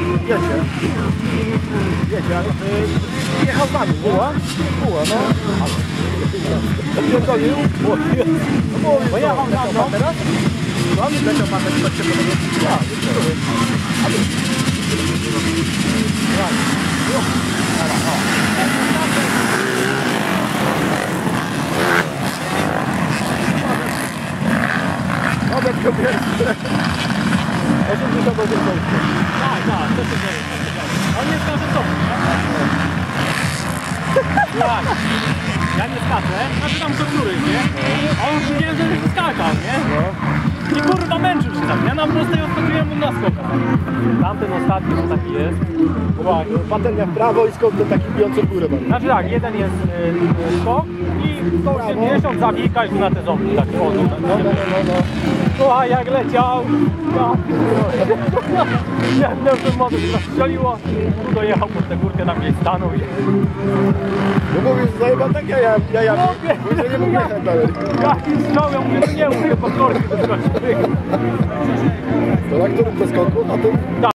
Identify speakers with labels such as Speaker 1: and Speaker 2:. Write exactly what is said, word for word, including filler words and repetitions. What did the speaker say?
Speaker 1: Jedzie. Jedzie, ale y, jechał z nami. Buła? Buła, no. Odpierdolił? Buła. No bo jechał za mną. Teraz? No, nie leciał pan, tak się podoba. Ja, nie czuję. Tak. Nawet go pierwszy. osiemdziesiąt osiem punktów.
Speaker 2: Tak, tak, to się dzieje. On nie skacze co? Tak. Ja nie skaczę, znaczy tam są góry, nie? A on widziałem, że już skakał, nie? I kurwa męczył się tam, ja na prostej odskoczyłem mu na skokach. Tamten ostatni to taki jest.
Speaker 1: Uwaga, patelnia w prawo i skok ten taki bijący w górę.
Speaker 2: Znaczy tak, jeden jest y, skok i sto osiemdziesiąt zawika i tu na te ząbki tak wchodzą.
Speaker 1: No, no, no, no.
Speaker 2: Słuchaj, jak leciał, ja miał ten motyw, zastrzeliło, tu dojechał pod tę górkę, tam gdzieś stanął i...
Speaker 1: No mówisz, zajebał tak ja, ja, ja, ja,
Speaker 2: Mówię,
Speaker 1: nie mógł jechać dalej.
Speaker 2: jaki strzał, ja mówię, no nie mówię, pod korki do tego.
Speaker 1: To na którym to skoku? Na tym?